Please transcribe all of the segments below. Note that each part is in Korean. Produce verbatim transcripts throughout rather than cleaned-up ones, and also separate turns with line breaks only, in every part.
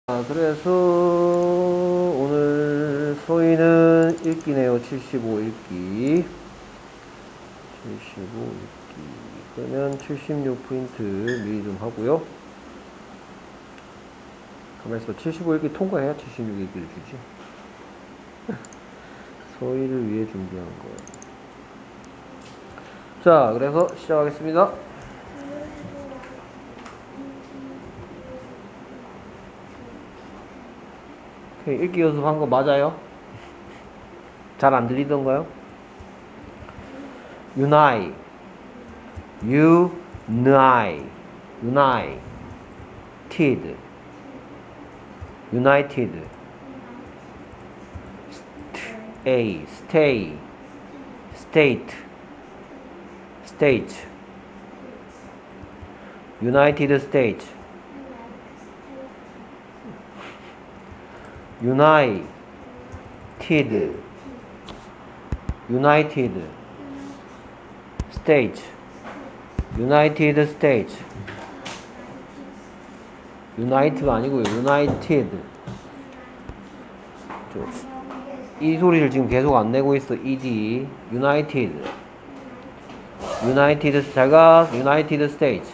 자, 그래서 오늘 소위는 읽기네요. 칠십오 읽기. 칠십오 읽기. 그러면 칠십육 포인트 미리 좀 하고요. 가만있어. 칠십오 읽기 통과해야 칠십육 읽기를 주지. 소위를 위해 준비한 거예요. 자, 그래서 시작하겠습니다. 오케이, 읽기 연습한 거 맞아요? 잘 안 들리던가요? unite, unite, united, united, a, stay, state, state, United States, United, United States, United States, United가 아니고요, United. 이 소리를 지금 계속 안 내고 있어. ed, United, United. 제가 United States.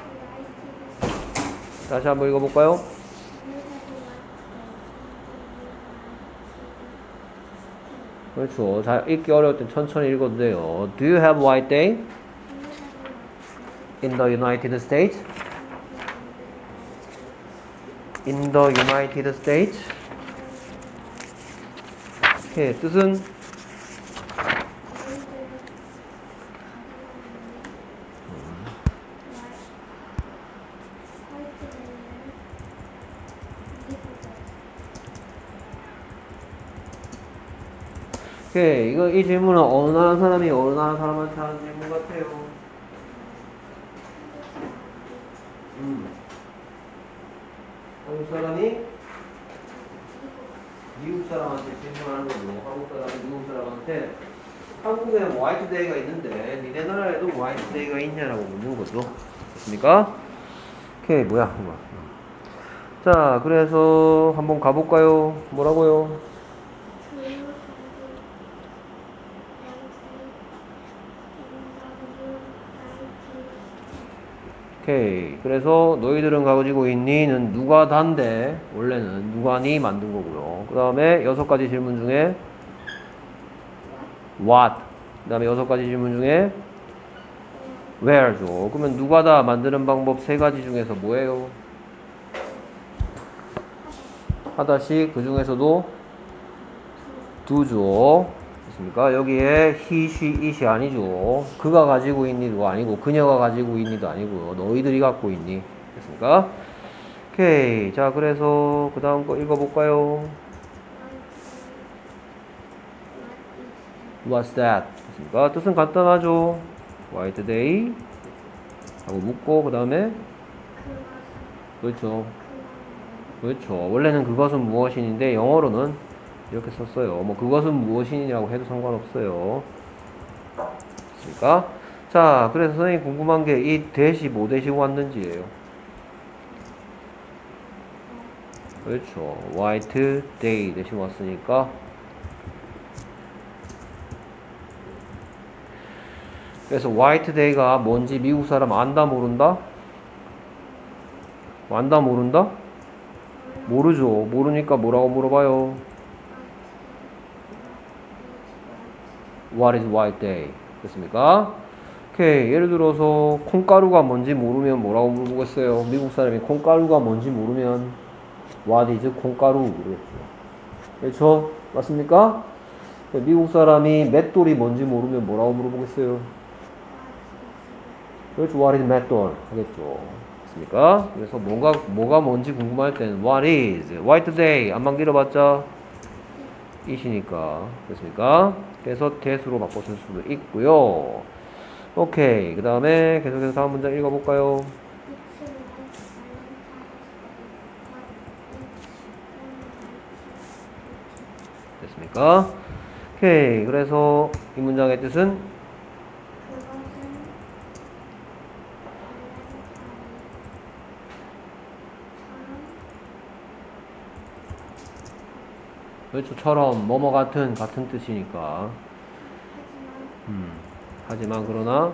다시 한번 읽어볼까요? 그렇죠. 자, 읽기 어려울 땐 천천히 읽어도 돼요. Do you have white day in the United States? In the United States? 오케이, 뜻은 오케이, 이거 이 질문은 어느 나라 사람이 어느 나라 사람한테 하는 질문 같아요. 음. 한국 사람이 미국 사람한테 질문하는 거고, 한국 사람이 미국 사람한테 한국에는 화이트 데이가 있는데 니네 나라에도 화이트 데이가 있냐라고 묻는 거죠. 됐습니까? 오케이, 뭐야, 뭐야. 자, 그래서 한번 가볼까요? 뭐라고요? 오케이. 그래서 너희들은 가지고 있니는 누가 단데 원래는 누가니 만든 거고요. 그 다음에 여섯 가지 질문 중에 what, 그 다음에 여섯 가지 질문 중에 where죠. 그러면 누가 다 만드는 방법 세 가지 중에서 뭐예요? 하다시 그 중에서도 do죠. 됐습니까? 여기에 he, she, it이 아니죠. 그가 가지고 있니도 아니고 그녀가 가지고 있니도 아니고요. 너희들이 갖고 있니. 됐습니까? 오케이. 자, 그래서 그 다음 거 읽어볼까요? What's that? 됐습니까? 뜻은 간단하죠. White day 하고 묻고 그 다음에 그렇죠. 그렇죠. 원래는 그것은 무엇인인데 영어로는 이렇게 썼어요. 뭐 그것은 무엇이냐고 해도 상관없어요. 됐습니까? 자, 그래서 선생님이 궁금한 게 이 대시 뭐 대시고 왔는지예요. 그렇죠. white day 대시고 왔으니까 그래서 화이트 데이가 뭔지 미국 사람 안다 모른다? 안다 모른다? 모르죠. 모르니까 뭐라고 물어봐요? What is white day? 됐습니까? 오케이. 예를 들어서 콩가루가 뭔지 모르면 뭐라고 물어보겠어요? 미국 사람이 콩가루가 뭔지 모르면 What is 콩가루? 모르겠죠. 그렇죠? 맞습니까? 미국 사람이 맷돌이 뭔지 모르면 뭐라고 물어보겠어요? 그렇죠. What is 맷돌? 하겠죠. 됐습니까? 그래서 뭐가, 뭐가 뭔지 궁금할 때는 What is? White day. 안만 길어봤자 it이니까. 됐습니까? 그래서 대수로 바꿔줄 수도 있고요. 오케이. 그 다음에 계속해서 다음 문장 읽어볼까요? 됐습니까? 오케이. 그래서 이 문장의 뜻은 그렇죠. 처럼, 뭐뭐 같은, 같은 뜻이니까. 음. 하지만, 그러나,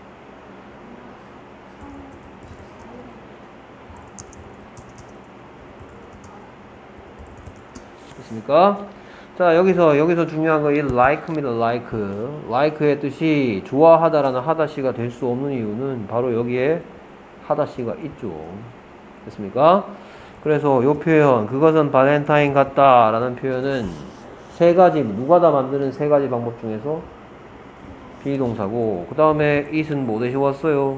됐습니까? 자, 여기서, 여기서 중요한 거, 이 like입니다, like. like의 뜻이 좋아하다라는 하다시가 될 수 없는 이유는 바로 여기에 하다시가 있죠. 됐습니까? 그래서 요 표현, 그것은 발렌타인 같다 라는 표현은 세 가지, 누가 다 만드는 세 가지 방법 중에서 비동사고, 그 다음에 it은 뭐 대신 왔어요?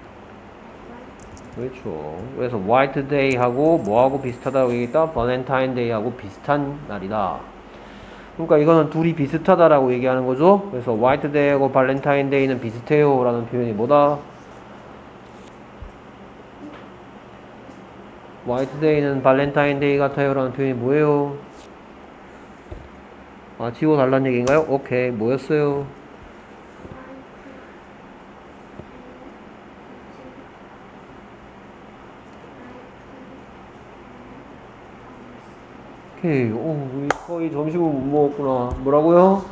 그렇죠. 그래서 white day 하고 뭐하고 비슷하다고 얘기했다? 발렌타인 데이 하고 비슷한 날이다. 그러니까 이거는 둘이 비슷하다라고 얘기하는 거죠. 그래서 화이트 데이하고 발렌타인 데이는 비슷해요 라는 표현이 뭐다? 화이트 데이는 발렌타인 데이 같아요 라는 표현이 뭐예요? 아, 지워달라는 얘기인가요? 오케이, 뭐였어요? 오케이, 오, 우리 거의 점심을 못 먹었구나. 뭐라고요?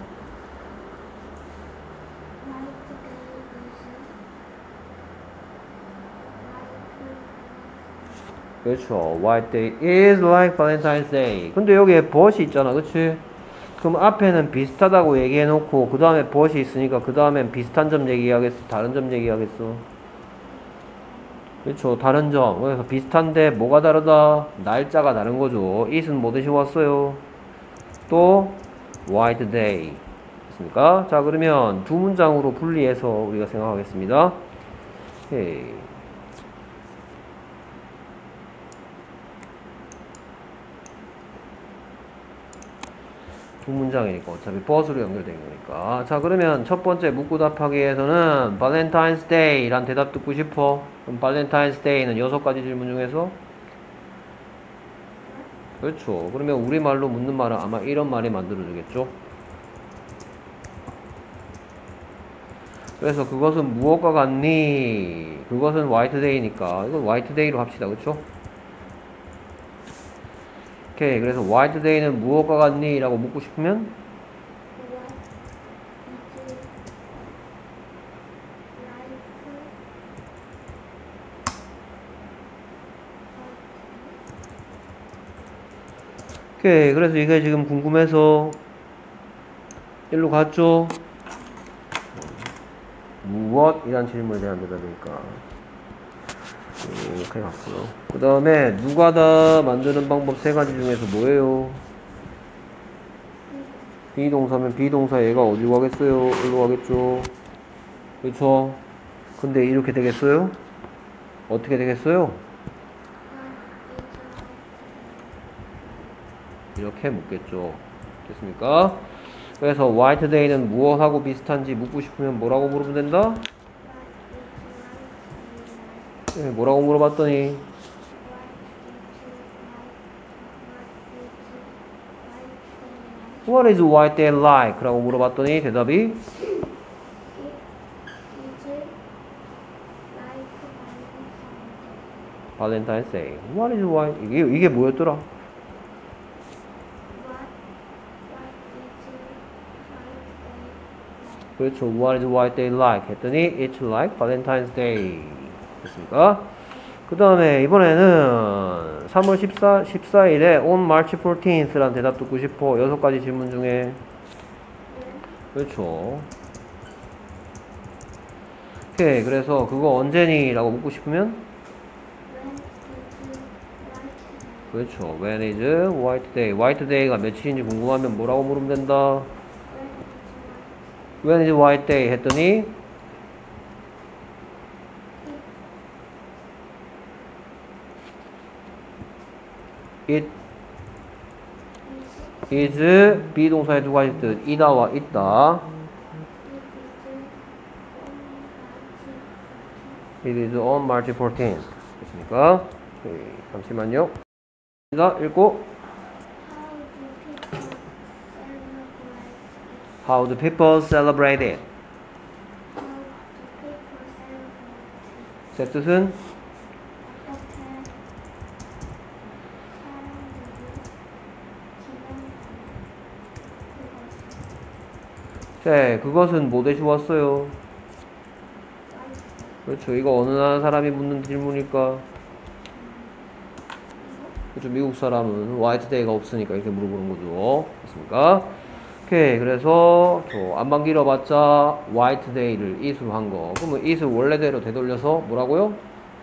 그렇죠. White day is like Valentine's Day. 근데 여기에 but이 있잖아, 그치? 그럼 앞에는 비슷하다고 얘기해놓고 그 다음에 but이 있으니까 그 다음엔 비슷한 점 얘기하겠어? 다른 점 얘기하겠어? 그렇죠. 다른 점. 그래서 비슷한데 뭐가 다르다? 날짜가 다른 거죠. it은 뭐 대신 왔어요? 또 white day. 됐습니까? 자, 그러면 두 문장으로 분리해서 우리가 생각하겠습니다. 오케이. 두 문장이니까 어차피 버스로 연결된 거니까. 자, 그러면 첫 번째 묻고 답하기에서는 발렌타인스 데이 란 대답 듣고 싶어. 그럼 발렌타인스 데이는 여섯 가지 질문 중에서 그렇죠. 그러면 우리말로 묻는 말은 아마 이런 말이 만들어주겠죠. 그래서 그것은 무엇과 같니? 그것은 화이트데이니까 이건 화이트데이로 합시다. 그렇죠? 오케이. 그래서 화이트데이는 무엇과 같니? 라고 묻고 싶으면 오케이. 그래서 이게 지금 궁금해서 일로 갔죠? 무엇이란 질문에 대한 대답이니까 이렇게 갔고요. 그 다음에 누가 다 만드는 방법 세 가지 중에서 뭐예요? 비동사면 비동사 얘가 어디로 가겠어요? 일로 가겠죠? 그렇죠? 근데 이렇게 되겠어요? 어떻게 되겠어요? 이렇게 묻겠죠. 됐습니까? 그래서 white day는 무엇하고 비슷한지 묻고 싶으면 뭐라고 물으면 된다? 네, 뭐라고 물어봤더니 What is white day like? 라고 물어봤더니 대답이 Valentine's Day. What is white? 이게, 이게 뭐였더라? 그렇죠. What is white day like? 했더니 It's like Valentine's Day. 됐습니까? 그 다음에 이번에는 삼월 십사, 십사일에 on March fourteenth 라는 대답 듣고 싶어. 여섯 가지 질문 중에 그렇죠. 오케이. 그래서 그거 언제니? 라고 묻고 싶으면 그렇죠. When is white day? white day가 며칠인지 궁금하면 뭐라고 물으면 된다? When is white day? 했더니 It is 비동사의 두 가지 뜻 이다와 있다. It is on March fourteenth. 됐습니까? 오케이, 잠시만요. 읽고 How do people celebrate it? 제 뜻은 자, 그것은 뭐 대시 왔어요? 그렇죠. 이거 어느 나라 사람이 묻는 질문일까? 그렇죠. 미국 사람은 화이트 데이가 없으니까 이렇게 물어보는 거죠. 됐습니까? 오케이. 그래서 저 안만 길어봤자 화이트 데이를 is로 한 거. 그러면 is를 원래대로 되돌려서 뭐라고요?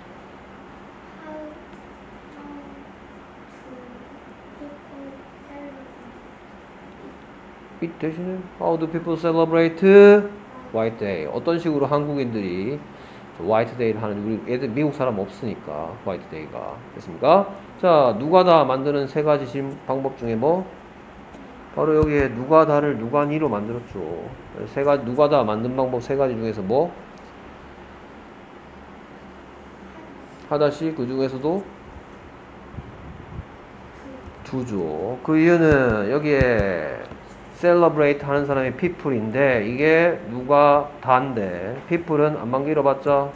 이 대신에 How do people celebrate White Day? 어떤 식으로 한국인들이 화이트 데이를 하는지 우리 애들 미국 사람 없으니까 화이트 데이가 됐습니까? 자, 누가 다 만드는 세 가지 질 방법 중에 뭐? 바로 여기에 누가 다를 누가 니로 만들었죠. 세 가지 누가 다 만든 방법 세 가지 중에서 뭐? 하다시 그 중에서도 두죠. 그 이유는 여기에 celebrate 하는 사람이 people인데 이게 누가 다인데 people은 안만 길어봤자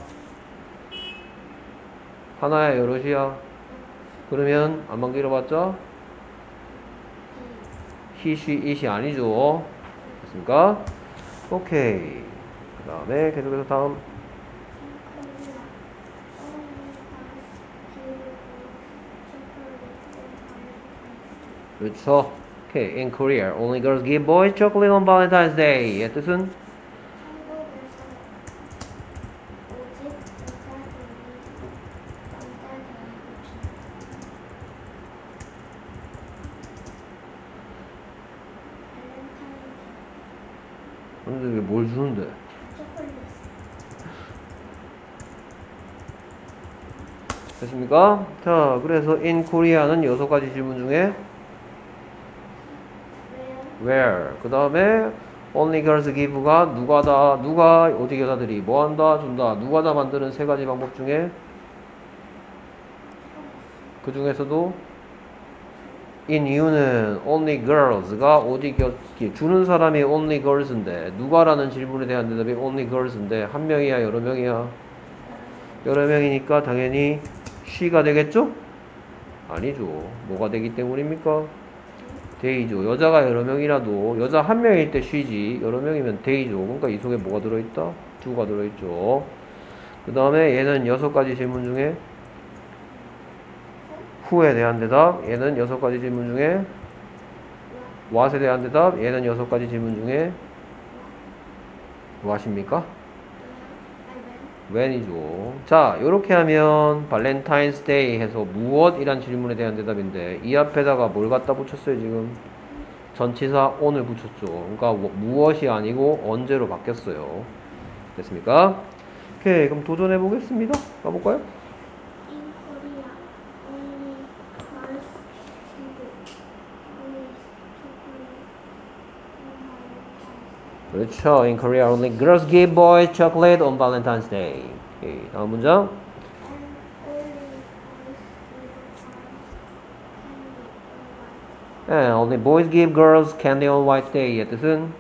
하나야 여럿이야. 그러면 안만 길어봤자 he, she, it이 아니죠. 됐습니까? 오케이. 그 다음에 계속해서 다음 그렇죠. 오케이. In Korea, only girls give boys chocolate on Valentine's Day. 의 뜻은? 근데 이게 뭘 주는데? 됐습니까? 자, 그래서 in Korea는 여섯 가지 질문 중에 where 그 다음에 only girls give가 누가 다 누가 어디 여자들이 뭐 한다 준다 누가 다 만드는 세 가지 방법 중에 그 중에서도 in 이유는 only girls가 어디 겨, 주는 사람이 only girls인데 누가라는 질문에 대한 대답이 only girls인데 한 명이야 여러 명이야 여러 명이니까 당연히 she가 되겠죠? 아니죠. 뭐가 되기 때문입니까? 데이죠. 여자가 여러 명이라도 여자 한 명일 때 쉬지 여러 명이면 데이죠. 그러니까 이 속에 뭐가 들어있다? 두가 들어있죠. 그 다음에 얘는 여섯 가지 질문 중에 who에 대한 대답 얘는 여섯 가지 질문 중에 what에 대한 대답 얘는 여섯 가지 질문 중에 what입니까? when이죠. 자, 요렇게 하면 발렌타인스 데이 해서 무엇이란 질문에 대한 대답인데 이 앞에다가 뭘 갖다 붙였어요 지금? 전치사 on을 붙였죠. 그러니까 무엇이 아니고 언제로 바뀌었어요. 됐습니까? 오케이, 그럼 도전해 보겠습니다. 가볼까요? 그렇죠. In Korea, only girls give boys chocolate on Valentine's Day. 오케이, 다음 문장. 네, only boys give girls candy on White Day의 뜻은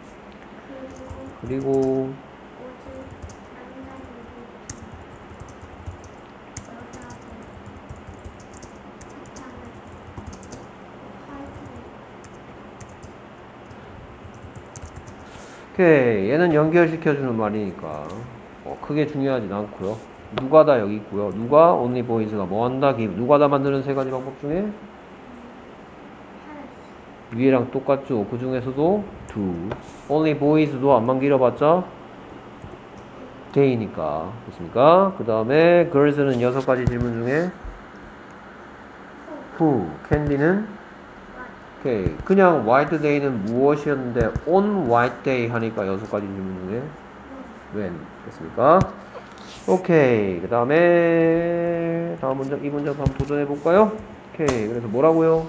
그리고 오케이, 얘는 연결시켜주는 말이니까 어, 크게 중요하진 않고요. 누가 다 여기 있고요. 누가 only boys가 뭐한다 give 누가 다 만드는 세 가지 방법 중에 위에랑 똑같죠. 그 중에서도 do only boys도 안만 길어봤자 day니까 됐습니까? 그 다음에 girls는 여섯 가지 질문 중에 who candy는 오케이. 그냥 white day는 무엇이었는데 on white day 하니까 여섯 가지 질문 중에 when 됐습니까? 오케이. 그 다음에 다음 문장 이 문장 한번 도전해 볼까요? 오케이. 그래서 뭐라고요?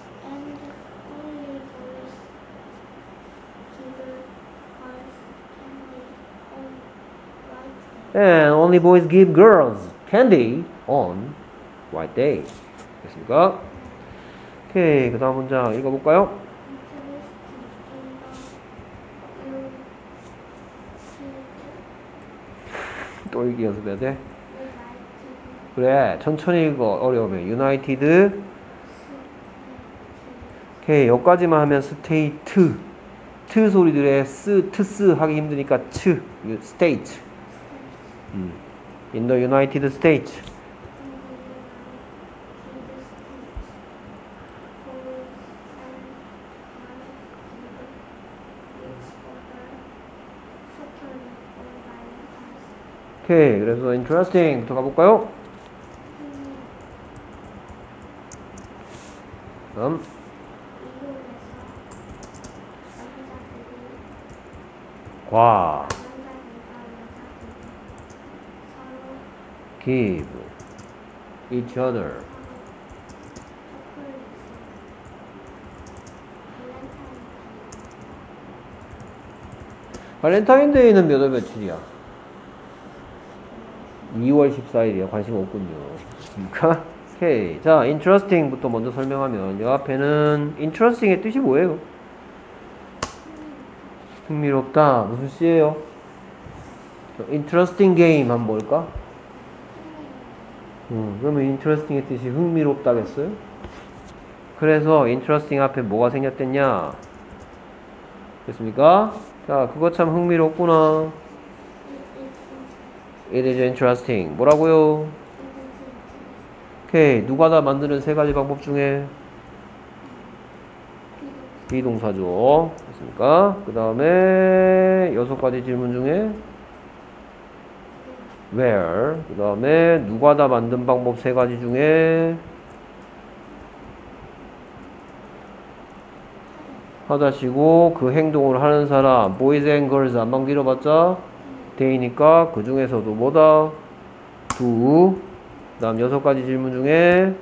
And only boys give girls candy on white day. 됐습니까? 오케이. 그 다음 문장 읽어볼까요? 또 읽기 연습해야 돼? 그래. 천천히 읽어. 어려우면. United. 오케이. 여기까지만 하면 state. 트 소리들의 스, 트스 하기 힘드니까 츠, state. 음. In the United States. 오케이, 그래서 interesting부터 가볼까요? 다음. 과 give each other 발렌타인데이는 몇 월 며칠이야? 이월 십사일이야. 관심 없군요. 그러니까 오케이. 자, interesting부터 먼저 설명하면 이 앞에는 interesting의 뜻이 뭐예요? 흥미롭다. 무슨 시예요? interesting game 하면 뭘까? 음, 그러면 interesting의 뜻이 흥미롭다겠어요? 그래서 interesting 앞에 뭐가 생겼댔냐? 됐습니까? 자, 그거 참 흥미롭구나. It is interesting. 뭐라고요? 오케이. 누가 다 만드는 세 가지 방법 중에 비동사죠. 됐습니까? 그 다음에 여섯 가지 질문 중에 where. 그 다음에 누가 다 만든 방법 세 가지 중에 하다시고 그 행동을 하는 사람 boys and girls 안방 길어봤자 they니까 그 중에서도 뭐다? do. 그 다음 여섯 가지 질문 중에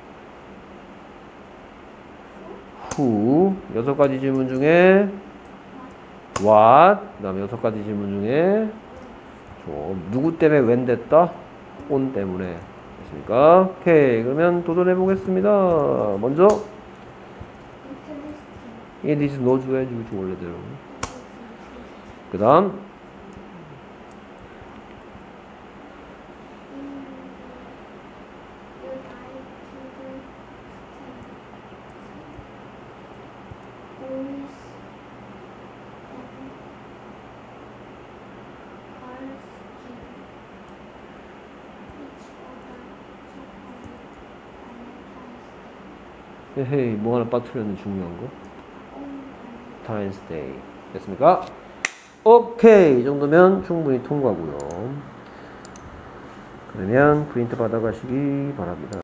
who. 여섯 가지 질문 중에 what. 그 다음 여섯 가지 질문 중에 좀 누구 때문에 when 됐다? on 때문에. 됐습니까? 오케이. 그러면 도전해 보겠습니다. 먼저 이 디스 넣어줘야지 그치 원래대로. 그 다음 헤헤이 뭐 하나 빠뜨렸는 중요한 거. Valentine's Day. 됐습니까? 오케이. 이 정도면 충분히 통과고요. 그러면 프린트 받아가시기 바랍니다.